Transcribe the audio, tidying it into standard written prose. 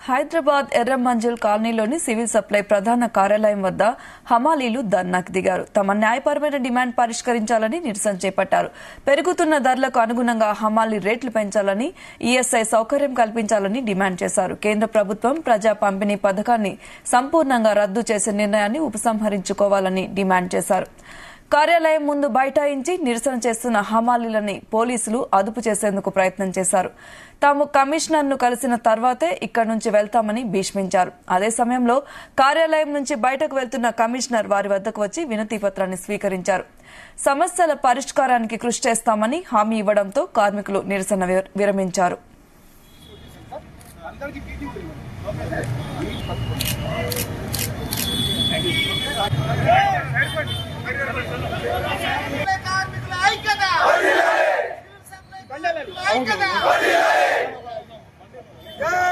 హైదరాబాద్ ఎర్రమంజిల్ కాలనీలోని civil supply ప్రధాన కార్యాలయం వద్ద హమాలీలు ధర్నాకు దిగారు. తమ న్యాయపరమైన డిమాండ్ పరిష్కరించాలని నిరసన చేపట్టారు. పెరుగుతున్న ధరలకు అనుగుణంగా హమాలీ రేట్లు పెంచాలని, ఈఎస్ఐ సౌకర్యం కల్పించాలని డిమాండ్ చేశారు. కేంద్ర ప్రభుత్వం ప్రజా పంపిణీ పథకాన్ని సంపూర్ణంగా రద్దు చేసే నిర్ణయాన్ని ఉపసంహరించుకోవాలని డిమాండ్ చేశారు. కార్యాలయం ముందు బైఠాయించి నిరసన చేస్తున్న హమాలీలని పోలీసులు అదుపు చేసేందుకు ప్రయత్నం చేశారు. తాము కమిషనర్ను కలిసిన తర్వాతే ఇక్కడి నుంచి వెళ్తామని భీష్మించారు. అదే సమయంలో కార్యాలయం నుంచి బయటకు వెళ్తున్న కమిషనర్ వారి వద్దకు వచ్చి వినతి పత్రాన్ని స్వీకరించారు. సమస్యల పరిష్కారానికి కృషి చేస్తామని హామీ ఇవ్వడంతో కార్మికులు నిరసన విరమించారు. కార్మికుల ఐక్యత